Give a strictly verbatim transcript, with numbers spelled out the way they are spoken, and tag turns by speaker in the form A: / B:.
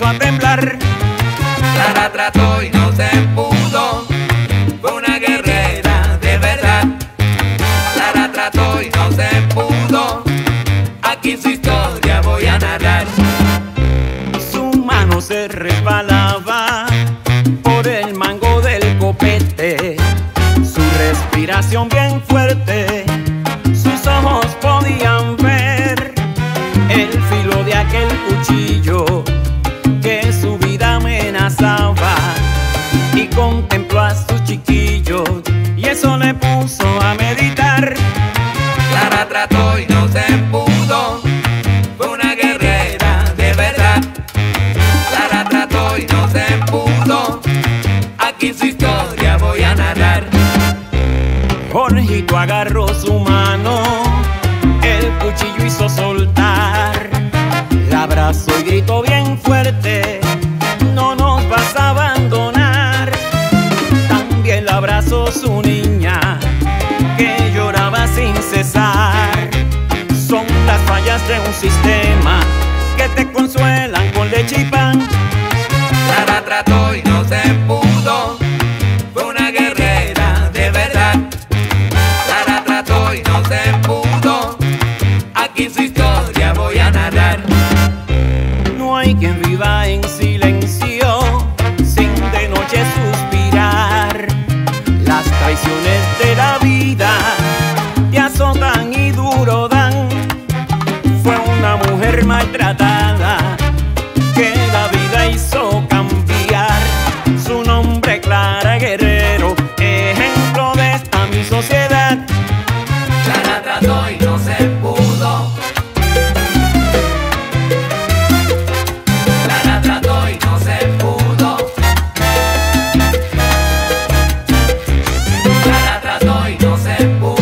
A: puso a temblar.
B: Clara trató y no se pudo, fue una guerrera de verdad. Clara trató y no se pudo, aquí su historia voy a narrar.
A: Su mano se resbalaba por el mango del copete, su respiración bien fuerte, sus ojos podían ver el filo de aquel cuchillo que su vida amenazaba, y contempló a sus chiquillos y eso le puso a meditar.
B: Clara trató y no se pudo, fue una guerrera de verdad. Clara trató y no se pudo, aquí su historia voy a narrar.
A: Jorgito agarró su mano, el cuchillo hizo soltar, la abrazó y gritó bien fuerte: no nos vas a abandonar. También la abrazó su niña, que lloraba sin cesar. Son las fallas de un sistema que te consuelan con leche y pan.
B: Clara trató y no se pudo, fue una guerrera de verdad. Clara trató y no se pudo, aquí su historia voy a narrar.
A: No hay quien viva en silencio sin de noche suspirar. Las traiciones de la vida te azotan y duro dan. Fue una mujer maltratada que la vida hizo cambiar. Su nombre Clara Guerrero, ejemplo de esta mi sociedad.
B: Clara trató y no se pudo, Clara trató y no se pudo, Clara trató y no se pudo.